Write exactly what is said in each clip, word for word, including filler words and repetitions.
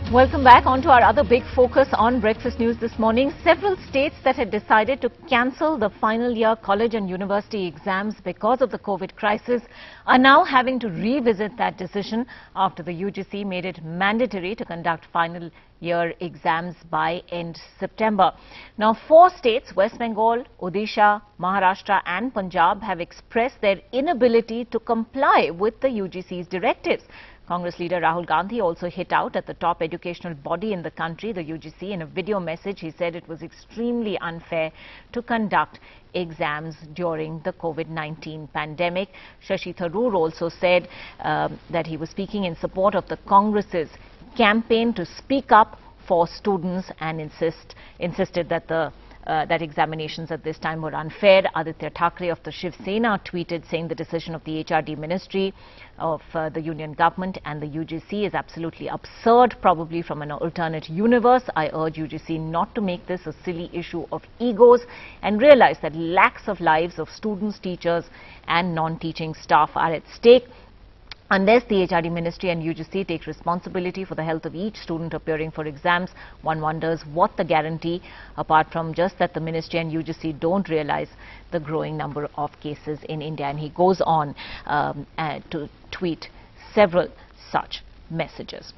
Welcome back. On to our other big focus on Breakfast News this morning. Several states that had decided to cancel the final year college and university exams because of the COVID crisis are now having to revisit that decision after the U G C made it mandatory to conduct final year exams by end September. Now, four states, West Bengal, Odisha, Maharashtra and Punjab, have expressed their inability to comply with the U G C's directives. Congress leader Rahul Gandhi also hit out at the top educational body in the country, the U G C. In a video message, he said it was extremely unfair to conduct exams during the COVID nineteen pandemic. Shashi Tharoor also said um, that he was speaking in support of the Congress's campaign to speak up for students and insist insisted that the Uh, that examinations at this time were unfair. Aditya Thackeray of the Shiv Sena tweeted saying the decision of the H R D Ministry of uh, the Union Government and the U G C is absolutely absurd, probably from an alternate universe. I urge U G C not to make this a silly issue of egos and realize that lakhs of lives of students, teachers and non-teaching staff are at stake. Unless the H R D Ministry and U G C take responsibility for the health of each student appearing for exams, one wonders what the guarantee, apart from just that the Ministry and U G C don't realize the growing number of cases in India. And he goes on um, uh, to tweet several such messages.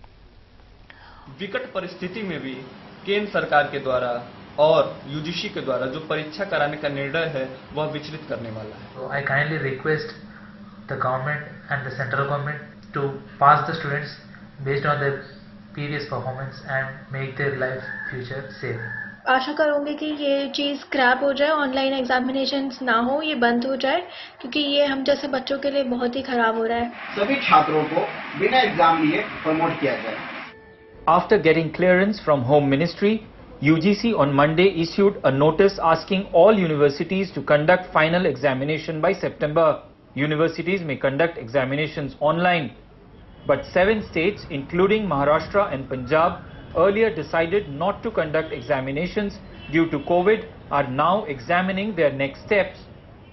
विकट परिस्थिति में भी केंद्र सरकार के द्वारा और UGC के द्वारा जो परीक्षा कराने का निर्णय है वह विचलित करने वाला है. So I kindly request the government and the central government to pass the students based on their previous performance and make their life future safe. आशा करूंगी कि ये चीज़ स्क्रैप हो जाए, ऑनलाइन एग्जामिनेशंस ना हो, ये बंद हो जाए, क्योंकि ये हम जैसे बच्चों के लिए बहुत ही खराब हो रहा है. सभी छात्रों को बिना एग्जाम लिए प्रमोट किया जाए. After getting clearance from Home Ministry, U G C on Monday issued a notice asking all universities to conduct final examination by September. Universities may conduct examinations online, but seven states, including Maharashtra and Punjab, earlier decided not to conduct examinations due to COVID, are now examining their next steps.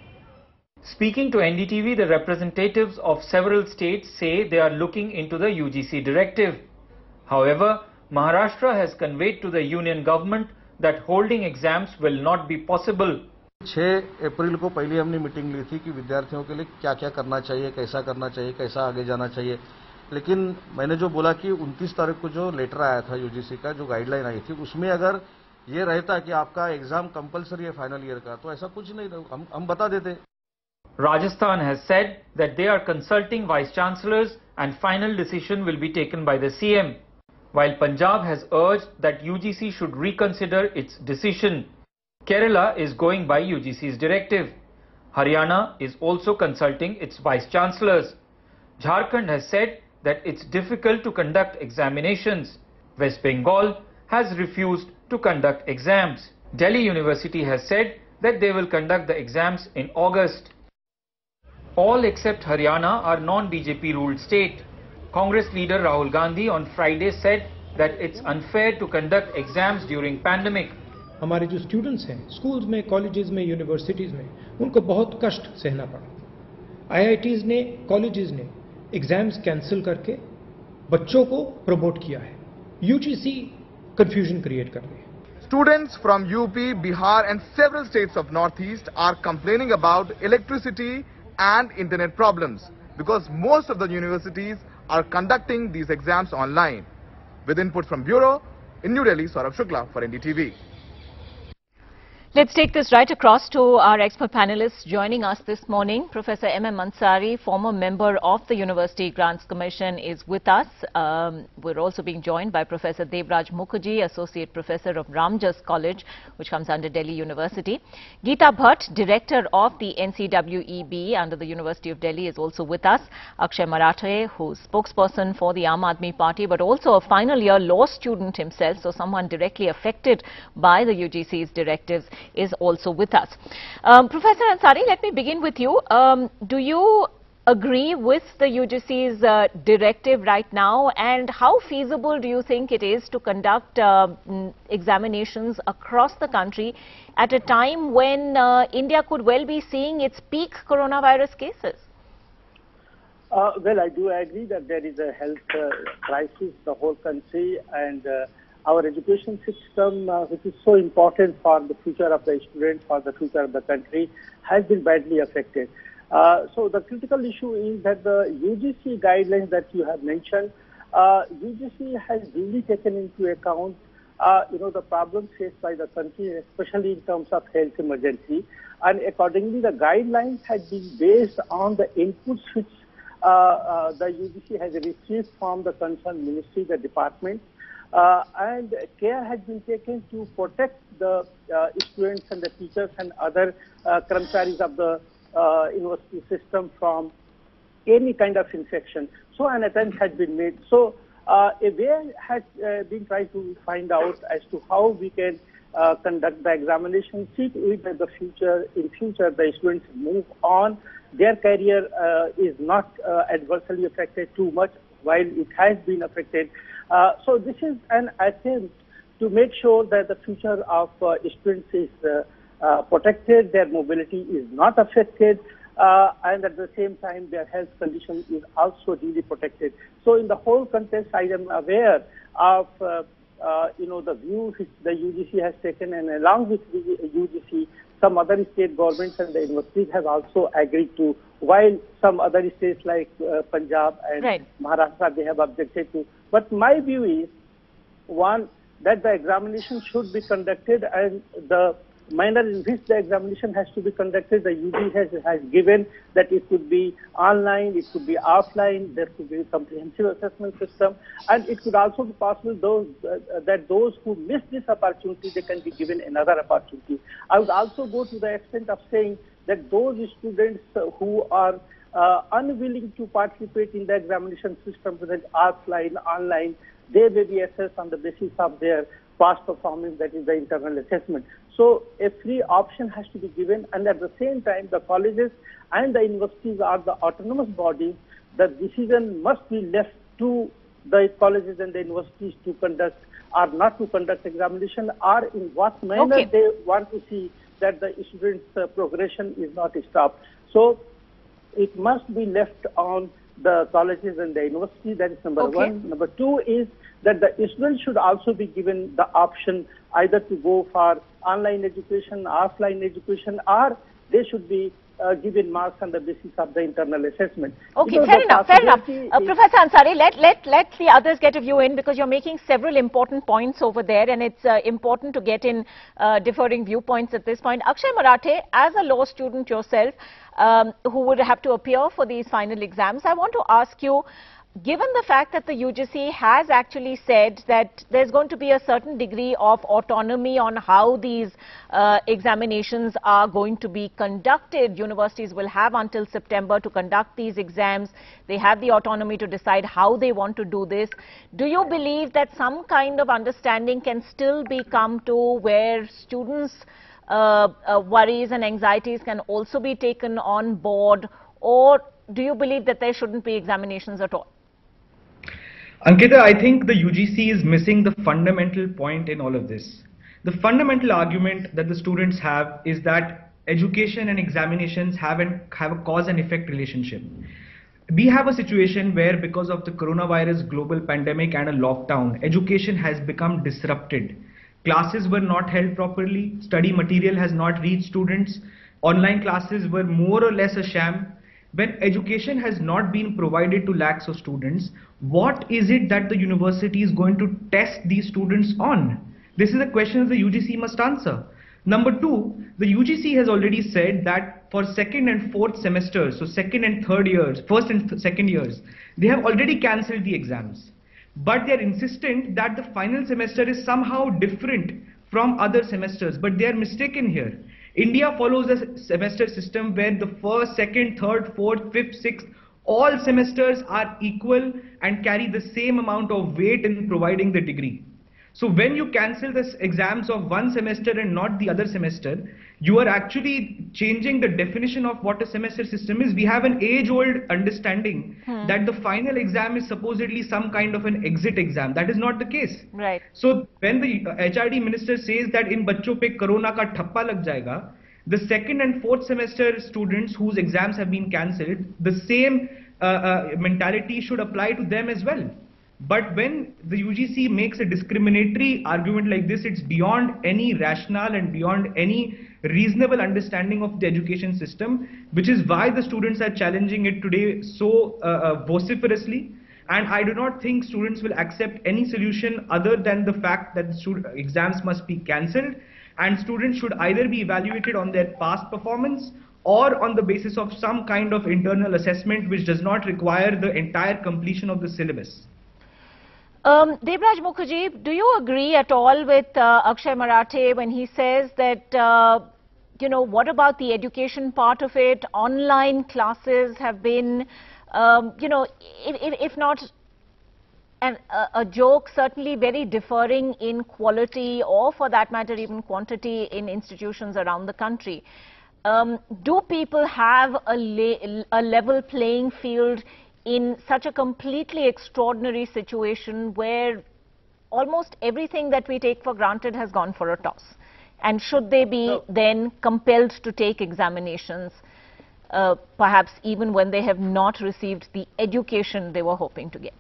Speaking to N D T V, the representatives of several states say they are looking into the U G C directive. However, Maharashtra has conveyed to the union government that holding exams will not be possible. छह अप्रैल को पहले हमने meeting ली थी कि विद्यार्थियों के लिए क्या क्या करना चाहिए, कैसा करना चाहिए, कैसा आगे जाना चाहिए. लेकिन मैंने जो बोला कि उनतीस तारीख को जो लेटर आया था यूजीसी का, जो गाइडलाइन आई थी, उसमें अगर ये रहता कि आपका एग्जाम कंपलसरी है फाइनल ईयर का, तो ऐसा कुछ नहीं, हम हम बता देते. Rajasthan has said that they are consulting vice chancellors and final decision will be taken by the C M, while Punjab has urged that U G C should reconsider its decision. Kerala is going by U G C's directive. Haryana is also consulting its vice chancellors. Jharkhand has said that it's difficult to conduct examinations. West Bengal has refused to conduct exams. Delhi University has said that they will conduct the exams in August. All except Haryana are non-B J P ruled state. Congress leader Rahul Gandhi on Friday said that it's unfair to conduct exams during pandemic. हमारे जो students हैं schools में, colleges में, universities में, उनको बहुत कष्ट सहना पड़ा. आईआईटीज़ ने, कॉलेजेस ने एग्जाम्स कैंसिल करके बच्चों को प्रमोट किया है. यूजीसी कंफ्यूजन क्रिएट कर रही है. Students from U P, Bihar and several states of Northeast are complaining about electricity and internet problems because most of the universities are conducting these exams online. With input from Bureau, in New Delhi, Saurabh Shukla for N D T V. Let's take this right across to our expert panelists joining us this morning. Professor M M Ansari, former member of the University Grants Commission, is with us. Um, we're also being joined by Professor Devraj Mukherjee, Associate Professor of Ramjas College, which comes under Delhi University. Geeta Bhatt, Director of the N C W E B under the University of Delhi, is also with us. Akshay Marathe, who's spokesperson for the Aam Aadmi Party, but also a final year law student himself, so someone directly affected by the U G C's directives, is also with us. Um, Professor Ansari, let me begin with you. Um, do you agree with the U G C's uh, directive right now, and how feasible do you think it is to conduct uh, examinations across the country at a time when uh, India could well be seeing its peak coronavirus cases? Uh, well, I do agree that there is a health uh, crisis the whole country, and uh, our education system, uh, which is so important for the future of the students, for the future of the country, has been badly affected. Uh, so the critical issue is that the U G C guidelines that you have mentioned, uh, U G C has really taken into account, uh, you know, the problems faced by the country, especially in terms of health emergency, and accordingly, the guidelines had been based on the inputs which uh, uh, the U G C has received from the concerned ministry, the department. Uh, and care has been taken to protect the uh, students and the teachers and other uh, Karmcharis of the uh, university system from any kind of infection. So an attempt has been made. So uh, a way has uh, been tried to find out as to how we can uh, conduct the examination, see to it that the future, in future the students move on, their career uh, is not uh, adversely affected too much while it has been affected. Uh, so this is an attempt to make sure that the future of uh, students is uh, uh, protected, their mobility is not affected, uh, and at the same time their health condition is also really protected. So in the whole context, I am aware of uh, uh, you know the view which the U G C has taken, and along with the U G C, some other state governments and the universities have also agreed to, while some other states like uh, Punjab and right. Maharashtra, they have objected to. But my view is, one, that the examination should be conducted, and the manner in which the examination has to be conducted, the U G C has, has given that it could be online, it could be offline, there could be a comprehensive assessment system, and it could also be possible those uh, that those who miss this opportunity, they can be given another opportunity. I would also go to the extent of saying that those students uh, who are uh, unwilling to participate in the examination system, whether it's offline, online, they may be assessed on the basis of their past performance, that is the internal assessment. So a free option has to be given, and at the same time, the colleges and the universities are the autonomous bodies. The decision must be left to the colleges and the universities to conduct or not to conduct examination, or in what manner okay. they want to see that the students' uh, progression is not stopped. So it must be left on the colleges and the university. That is number okay. one. Number two is that the students should also be given the option either to go for online education, offline education, or they should be uh, given marks on the basis of the internal assessment. Okay, because fair enough, fair enough. Uh, Professor Ansari, let, let, let the others get a view in, because you're making several important points over there, and it's uh, important to get in uh, differing viewpoints at this point. Akshay Marathe, as a law student yourself, um, who would have to appear for these final exams, I want to ask you, given the fact that the U G C has actually said that there's going to be a certain degree of autonomy on how these uh, examinations are going to be conducted, universities will have until September to conduct these exams. They have the autonomy to decide how they want to do this. Do you believe that some kind of understanding can still be come to where students' uh, uh, worries and anxieties can also be taken on board, or do you believe that there shouldn't be examinations at all? Ankita, I think the U G C is missing the fundamental point in all of this. The fundamental argument that the students have is that education and examinations have, an, have a cause and effect relationship. We have a situation where, because of the coronavirus global pandemic and a lockdown, education has become disrupted. Classes were not held properly, study material has not reached students, online classes were more or less a sham. When education has not been provided to lakhs of students, what is it that the university is going to test these students on? This is a question that the U G C must answer. Number two, the U G C has already said that for second and fourth semesters, so second and third years, first and th second years, they have already cancelled the exams. But they are insistent that the final semester is somehow different from other semesters, but they are mistaken here. India follows a semester system where the first, second, third, fourth, fifth, sixth, all semesters are equal and carry the same amount of weight in providing the degree. So when you cancel the exams of one semester and not the other semester, you are actually changing the definition of what a semester system is. We have an age-old understanding hmm. that the final exam is supposedly some kind of an exit exam. That is not the case. Right. So when the H R D minister says that in bachcho pe corona ka thappa lag jayega, the second and fourth semester students whose exams have been cancelled, the same uh, uh, mentality should apply to them as well. But when the U G C makes a discriminatory argument like this, it's beyond any rationale and beyond any reasonable understanding of the education system, which is why the students are challenging it today so uh, uh, vociferously. And I do not think students will accept any solution other than the fact that the exams must be cancelled, and students should either be evaluated on their past performance or on the basis of some kind of internal assessment which does not require the entire completion of the syllabus. Um, Debraj Mukherjee, do you agree at all with uh, Akshay Marathe when he says that, uh, you know, what about the education part of it? Online classes have been, um, you know, if, if not an, a, a joke, certainly very differing in quality or for that matter even quantity in institutions around the country. Um, do people have a, le a level playing field in such a completely extraordinary situation where almost everything that we take for granted has gone for a toss? And should they be so, then compelled to take examinations, uh, perhaps even when they have not received the education they were hoping to get?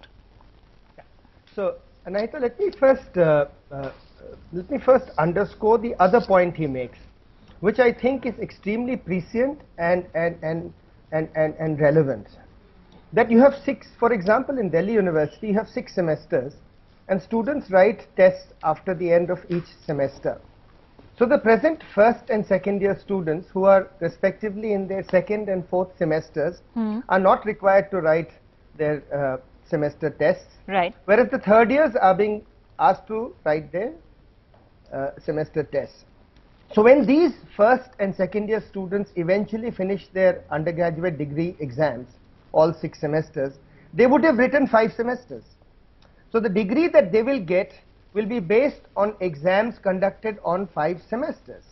So, Anahita, let me first uh, uh, let me first underscore the other point he makes, which I think is extremely prescient and and and and and, and relevant. That you have six, for example, in Delhi University, you have six semesters, and students write tests after the end of each semester. So the present first and second year students, who are respectively in their second and fourth semesters, hmm. are not required to write their uh, semester tests. Right. Whereas the third years are being asked to write their uh, semester tests. So when these first and second year students eventually finish their undergraduate degree exams, all six semesters, they would have written five semesters. So the degree that they will get will be based on exams conducted on five semesters.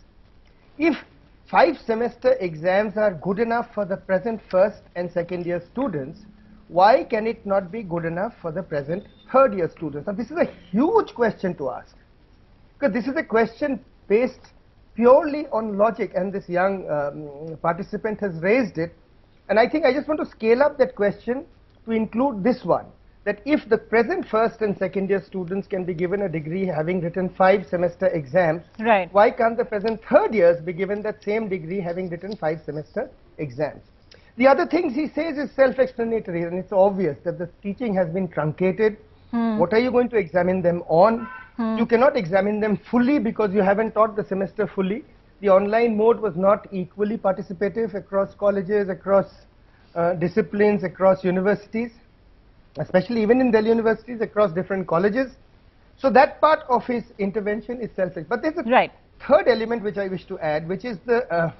If five semester exams are good enough for the present first and second year students, why can it not be good enough for the present third year students? Now this is a huge question to ask, because this is a question based purely on logic, and this young um, participant has raised it. And I think I just want to scale up that question to include this one, that if the present first and second year students can be given a degree having written five semester exams, right, why can't the present third years be given that same degree having written five semester exams? The other things he says is self-explanatory, and it's obvious that the teaching has been truncated. Hmm. What are you going to examine them on? Hmm. You cannot examine them fully because you haven't taught the semester fully. The online mode was not equally participative across colleges, across uh, disciplines, across universities, especially even in Delhi universities, across different colleges. So that part of his intervention is selfish. But there's a right. third element which I wish to add, which is the uh,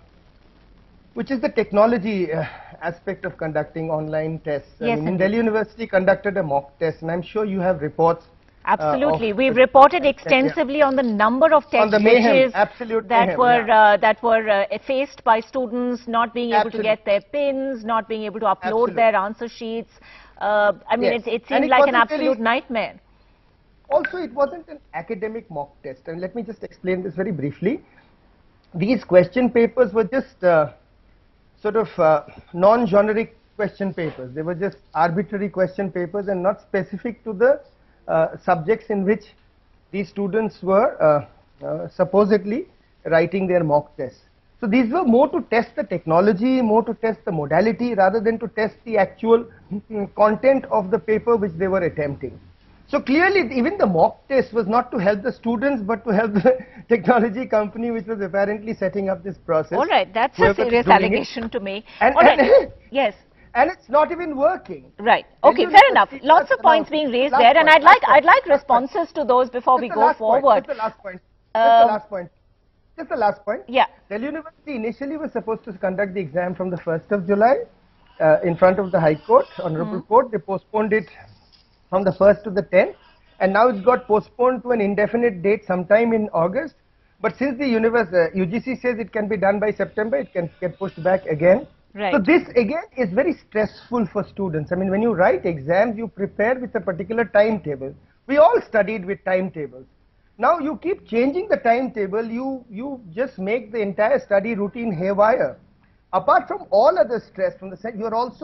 which is the technology uh, aspect of conducting online tests. Yes, I mean, in Delhi University conducted a mock test, and I'm sure you have reports. Absolutely. Uh, We've reported extensively yeah. on the number of test glitches that mayhem, were yeah. uh, that were uh, faced by students not being able Absolutely. to get their pins, not being able to upload Absolutely. their answer sheets. Uh, I mean, yes. it, it seemed like an absolute really nightmare. Also, it wasn't an academic mock test, and let me just explain this very briefly. These question papers were just uh, sort of uh, non-generic question papers. They were just arbitrary question papers and not specific to the Uh, subjects in which these students were uh, uh, supposedly writing their mock tests. So these were more to test the technology, more to test the modality rather than to test the actual mm, content of the paper which they were attempting. So clearly even the mock test was not to help the students but to help the technology company which was apparently setting up this process. All right, that's a serious allegation it. to make. And, All right. and yes. And it's not even working. Right. Okay. Fair enough. Lots of points being raised there, and I'd like I'd like responses to those before we go forward. Just the last point. Just the last point. Just the last point. Yeah. Delhi University initially was supposed to conduct the exam from the first of July uh, in front of the High Court, Honorable mm. Court. They postponed it from the first to the tenth, and now it's got postponed to an indefinite date sometime in August. But since the universe, uh, U G C says it can be done by September, it can get pushed back again. Right. So this again is very stressful for students. I mean, when you write exams, you prepare with a particular timetable. We all studied with timetables. Now you keep changing the timetable, you, you just make the entire study routine haywire. Apart from all other stress from the set, you are also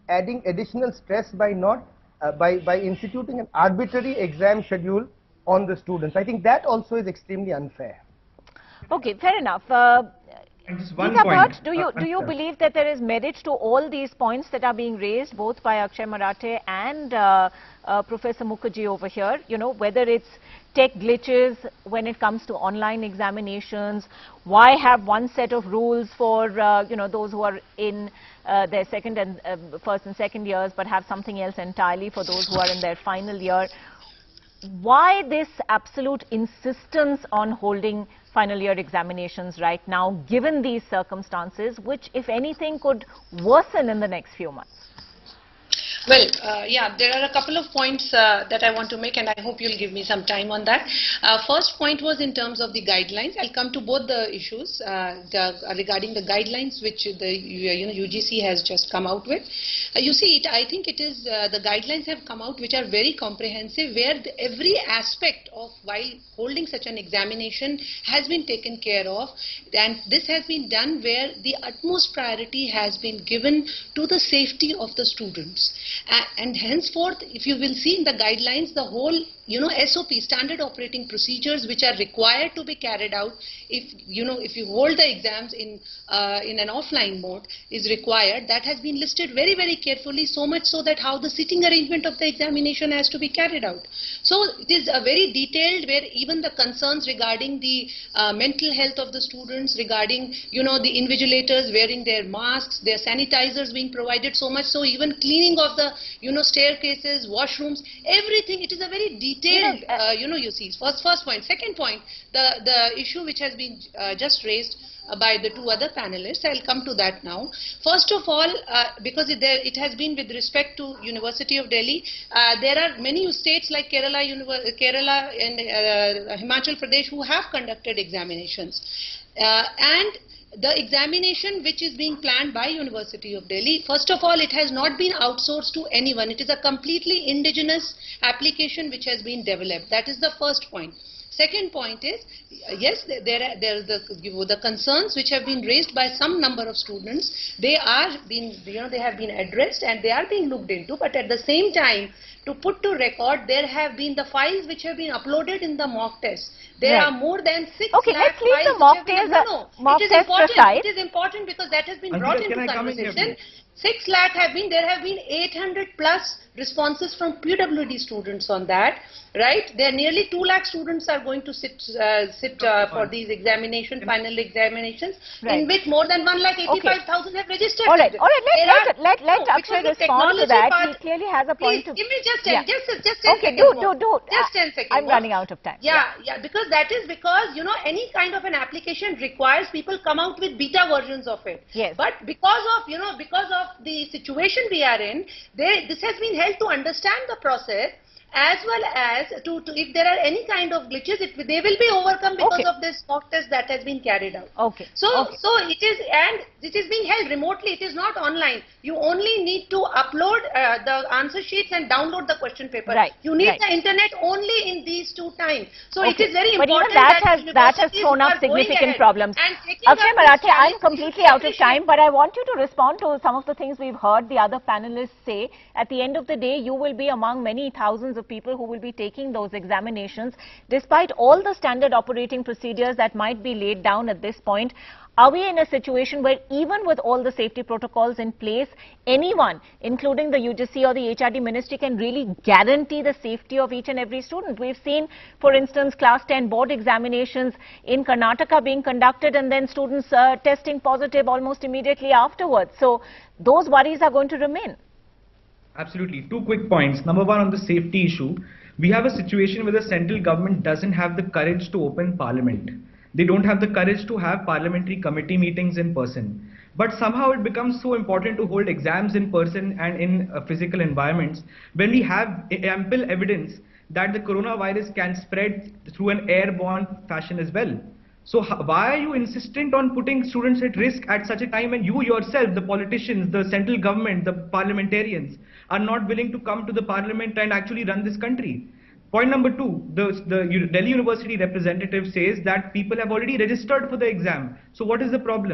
adding additional stress by not uh, by by instituting an arbitrary exam schedule on the students. I think that also is extremely unfair. Okay, fair enough. Uh, And just one Geeta point. Bhatt, do you uh, do you uh, believe that there is merit to all these points that are being raised, both by Akshay Marathe and uh, uh, Professor Mukherjee over here? You know, whether it's tech glitches when it comes to online examinations, why have one set of rules for uh, you know those who are in uh, their second and uh, first and second years, but have something else entirely for those who are in their final year? Why this absolute insistence on holding final year examinations right now, given these circumstances, which, if anything, could worsen in the next few months? Well, uh, yeah, there are a couple of points uh, that I want to make, and I hope you'll give me some time on that. Uh, first point was in terms of the guidelines. I'll come to both the issues uh, the, uh, regarding the guidelines which the you know U G C has just come out with. Uh, you see, it, I think it is uh, the guidelines have come out which are very comprehensive, where the, every aspect of while holding such an examination has been taken care of, and this has been done where the utmost priority has been given to the safety of the students. Uh, and henceforth, if you will see in the guidelines, the whole you know S O P, standard operating procedures, which are required to be carried out if you know if you hold the exams in uh, in an offline mode is required. That has been listed very very carefully, so much so that how the sitting arrangement of the examination has to be carried out. So it is a very detailed, where even the concerns regarding the uh, mental health of the students, regarding you know the invigilators wearing their masks, their sanitizers being provided, so much so even cleaning of the you know staircases, washrooms, everything. It is a very detailed detailed, uh, you know, you see, first, first point. Second point, the, the issue which has been uh, just raised uh, by the two other panelists, I'll come to that now. First of all, uh, because it, there, it has been with respect to University of Delhi, uh, there are many states like Kerala, Kerala and uh, Himachal Pradesh who have conducted examinations. Uh, and the examination which is being planned by University of Delhi, first of all, it has not been outsourced to anyone. It is a completely indigenous application which has been developed. That is the first point. Second point is, yes, there are, there are the, the concerns which have been raised by some number of students. They are being, you know, they have been addressed and they are being looked into. But at the same time, to put to record, there have been the files which have been uploaded in the mock test. There right. are more than six okay, lakh let's leave files the mock been, test, no, no, mock it is test important. aside. It is important because that has been Ankita, brought into conversation. Six lakh have been, there have been eight hundred plus responses from P W D students on that, right? There are nearly two lakh students are going to sit uh, sit uh, for these examination, final examinations, right. in which more than one lakh eighty-five thousand okay. have registered. All right, all right, let, let, let, let no, Akshay respond to that. Part, he clearly has a point please, of... give me just ten, yeah. just, just ten okay, seconds do, more. do, do. Just ten seconds I'm more. running out of time. Yeah, yeah, yeah, because that is because, you know, any kind of an application requires people come out with beta versions of it. Yes. But because of, you know, because of the situation we are in, they, this has been held to understand the process, as well as to, to if there are any kind of glitches, it, they will be overcome because okay. of this mock test that has been carried out. Okay. So, okay. so it is, and it is being held remotely. It is not online. You only need to upload uh, the answer sheets and download the question paper. Right. You need right. the internet only in these two times. So okay. it is very but important. But even that, that has that has thrown up significant problems. Akshay Marathe, I'm completely out of time, but I want you to respond to some of the things we've heard the other panelists say. At the end of the day, you will be among many thousands of people who will be taking those examinations, despite all the standard operating procedures that might be laid down at this point. Are we in a situation where even with all the safety protocols in place, anyone, including the U G C or the H R D ministry, can really guarantee the safety of each and every student? We've seen, for instance, class ten board examinations in Karnataka being conducted and then students uh, testing positive almost immediately afterwards. So those worries are going to remain. Absolutely. Two quick points. Number one, on the safety issue, we have a situation where the central government doesn't have the courage to open parliament. They don't have the courage to have parliamentary committee meetings in person. But somehow it becomes so important to hold exams in person and in uh, physical environments when we have ample evidence that the coronavirus can spread through an airborne fashion as well. So why are you insistent on putting students at risk at such a time when you yourself, the politicians, the central government, the parliamentarians, are not willing to come to the parliament and actually run this country? Point number two, the, the Delhi University representative says that people have already registered for the exam. So what is the problem?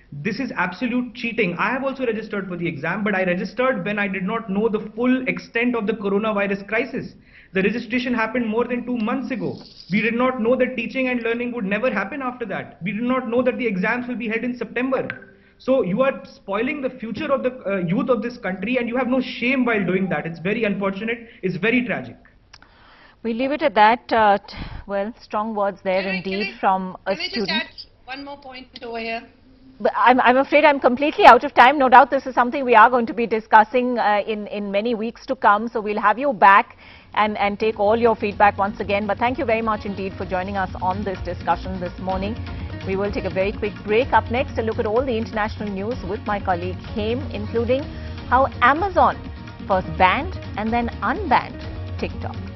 This is absolute cheating. I have also registered for the exam, but I registered when I did not know the full extent of the coronavirus crisis. The registration happened more than two months ago. We did not know that teaching and learning would never happen after that. We did not know that the exams will be held in September. So you are spoiling the future of the uh, youth of this country, and you have no shame while doing that. It's very unfortunate. It's very tragic. We leave it at that. Uh, well, strong words there Can I- indeed can I- from a Can I just student. add one more point over here? But I'm, I'm afraid I'm completely out of time. No doubt this is something we are going to be discussing uh, in, in many weeks to come. So we'll have you back and, and take all your feedback once again. But thank you very much indeed for joining us on this discussion this morning. We will take a very quick break. Up next, a look at all the international news with my colleague Heme, including how Amazon first banned and then unbanned TikTok.